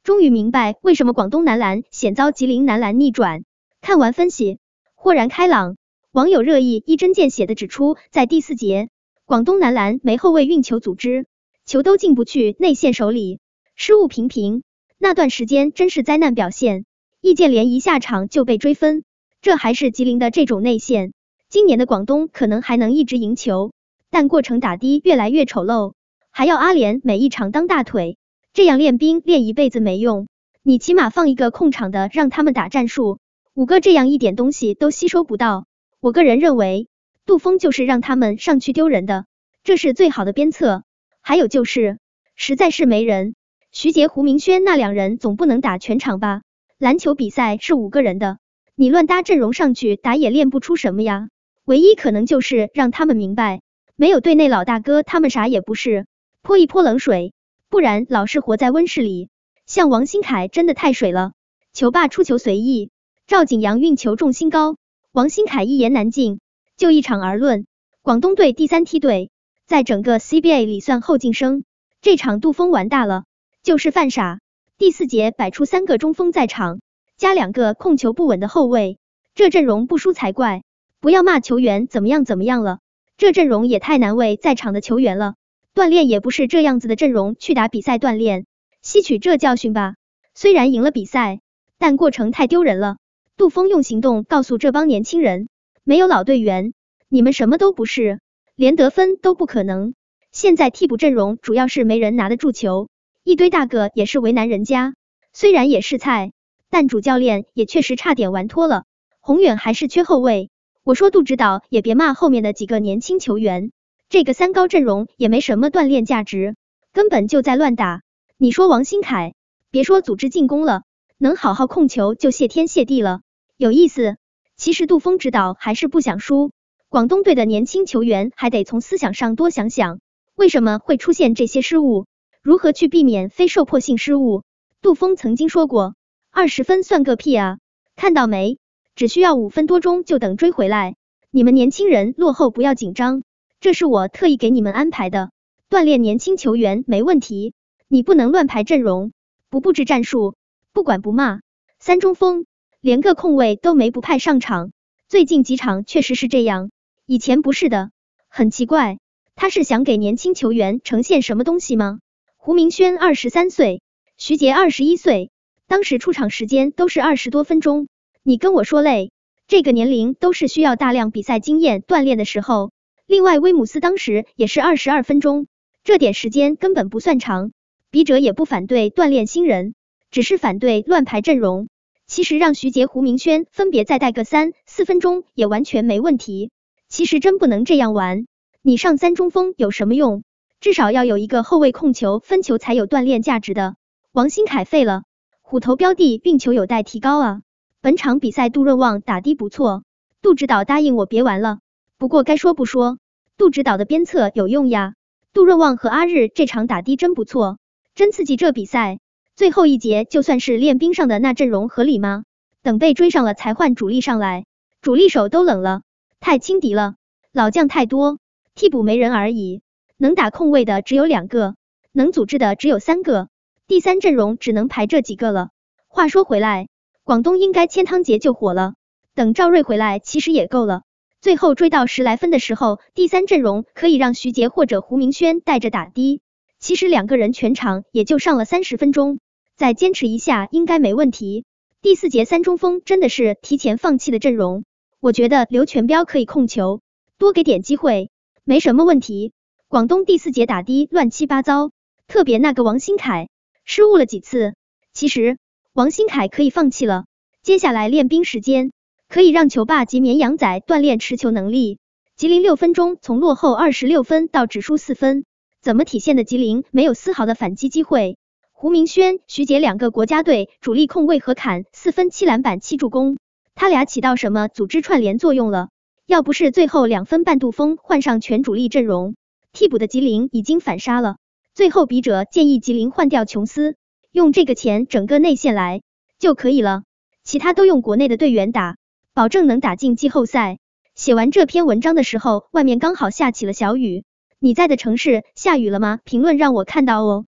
终于明白为什么广东男篮险遭吉林男篮逆转。看完分析，豁然开朗。网友热议一针见血地指出，在第4节，广东男篮没后卫运球组织，球都进不去内线手里，失误频频，那段时间真是灾难表现。易建联一下场就被追分，这还是吉林的这种内线。今年的广东可能还能一直赢球，但过程打的越来越丑陋，还要阿联每一场当大腿，这样练兵练一辈子没用，你起码放一个控场的让他们打战术，5个这样一点东西都吸收不到。我个人认为，杜锋就是让他们上去丢人的，这是最好的鞭策。还有就是，实在是没人，徐杰、胡明轩那2人总不能打全场吧？篮球比赛是5个人的，你乱搭阵容上去打也练不出什么呀。唯一可能就是让他们明白，没有队内老大哥他们啥也不是，泼一泼冷水，不然老是活在温室里。像王新凯真的太水了，球霸出球随意，赵景阳运球重心高，王新凯一言难尽。就一场而论，广东队第3梯队在整个 CBA 里算后进生，这场杜锋玩大了，就是犯傻。第4节摆出3个中锋在场，加2个控球不稳的后卫，这阵容不输才怪。不要骂球员怎么样了，这阵容也太难为在场的球员了。锻炼也不是这样子的阵容去打比赛锻炼，吸取这教训吧。虽然赢了比赛，但过程太丢人了。杜锋用行动告诉这帮年轻人，没有老队员，你们什么都不是，连得分都不可能。现在替补阵容主要是没人拿得住球，一堆大个也是为难人家。虽然也是菜，但主教练也确实差点玩脱了。宏远还是缺后卫，我说杜指导也别骂后面的几个年轻球员，这个3高阵容也没什么锻炼价值，根本就在乱打。你说王新凯，别说组织进攻了，能好好控球就谢天谢地了。有意思，其实杜锋指导还是不想输，广东队的年轻球员还得从思想上多想想，为什么会出现这些失误，如何去避免非受迫性失误。杜锋曾经说过，20分算个屁啊，看到没，只需要5分多钟就等追回来，你们年轻人落后不要紧张，这是我特意给你们安排的，锻炼年轻球员没问题，你不能乱排阵容，不布置战术，不管不骂。3中锋连个控卫都没不派上场，最近几场确实是这样，以前不是的，很奇怪，他是想给年轻球员呈现什么东西吗？胡明轩23岁，徐杰21岁，当时出场时间都是20多分钟，你跟我说累，这个年龄都是需要大量比赛经验锻炼的时候。另外威姆斯当时也是22分钟，这点时间根本不算长，笔者也不反对锻炼新人，只是反对乱排阵容。其实让徐杰、胡明轩分别再带个3、4分钟也完全没问题。其实真不能这样玩，你上3中锋有什么用？至少要有一个后卫控球分球才有锻炼价值的。王新凯废了，虎头标的运球有待提高啊。本场比赛杜润旺打的不错，杜指导答应我别玩了。不过该说不说，杜指导的鞭策有用呀。杜润旺和阿日这场打的真不错，真刺激这比赛。最后1节就算是练兵上的那阵容合理吗？等被追上了才换主力上来，主力手都冷了，太轻敌了，老将太多，替补没人而已，能打控卫的只有2个，能组织的只有3个，第3阵容只能排这几个了。话说回来，广东应该签汤杰就火了，等赵睿回来其实也够了。最后追到10来分的时候，第3阵容可以让徐杰或者胡明轩带着打的，其实2个人全场也就上了30分钟，再坚持一下应该没问题。第4节3中锋真的是提前放弃的阵容，我觉得刘全彪可以控球，多给点机会，没什么问题。广东第4节打的乱七八糟，特别那个王新凯失误了几次，其实王新凯可以放弃了，接下来练兵时间可以让球霸及绵羊仔锻炼持球能力。吉林6分钟从落后26分到只输4分，怎么体现的吉林没有丝毫的反击机会？胡明轩、徐杰2个国家队主力控卫合砍4分7篮板7助攻，他俩起到什么组织串联作用了？要不是最后2分半杜锋换上全主力阵容，替补的吉林已经反杀了。最后笔者建议吉林换掉琼斯，用这个钱整个内线来就可以了，其他都用国内的队员打，保证能打进季后赛。写完这篇文章的时候，外面刚好下起了小雨，你在的城市下雨了吗？评论让我看到哦。